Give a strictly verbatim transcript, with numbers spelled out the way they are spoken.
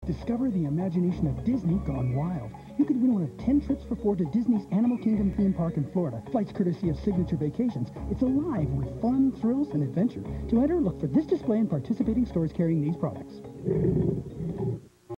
Discover the imagination of Disney gone wild. You could win one of ten trips for four to Disney's Animal Kingdom theme park in Florida. Flights courtesy of Signature Vacations. It's alive with fun, thrills, and adventure. To enter, look for this display in participating stores carrying these products.